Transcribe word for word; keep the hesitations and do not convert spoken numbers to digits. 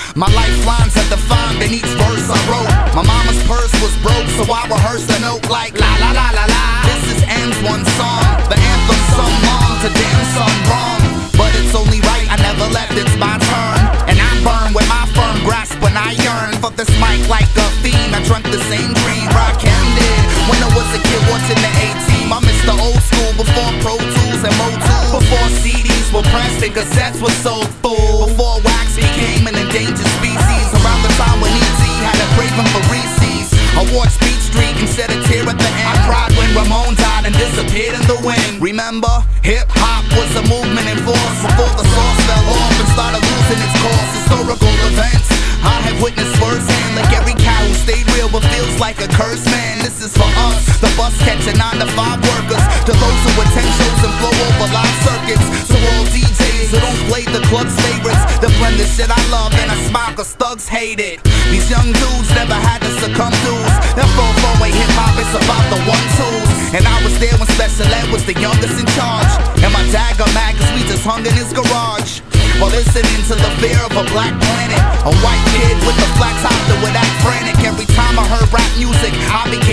My lifelines are defined in each verse I wrote. My mama's purse was broke, so I rehearsed a note like la la la la la. This is M's one song, the anthem sung long to damn some wrong. But it's only right, I never left, it's my turn. And I burn with my firm grasp when I yearn for this mic like a fiend. I drank the same green Rakim did when I was a kid watching the A-Team. I missed the old school before Pro Tools and Mo Tools, before C Ds were pressed and cassettes were sold full, before wax became an endangered species, around the time when E T had a craving for Reese's. I watched Beat Street and shed a tear at the end. I cried when Ramon died and disappeared in the wind. Remember, hip-hop was a movement in force before the sauce fell off and started losing its course. Historical events I have witnessed firsthand, like every cat who stayed real but feels like a cursed man. This is for us, the bus catching nine to five workers, to those who attend shows and flow over live circuits, to all D Js who don't play the club's favorites, to blend the shit I love and I smile cause thugs hate it. These young dudes never had to succumb dues. That four four-way hip-hop is about the one-twos, and I was there when Special Ed was the youngest in charge, and my dad got mad cause we just hung in his garage while listening to the fear of a black planet. A white kid with a flat top that would act frantic. Every time I heard rap music, I became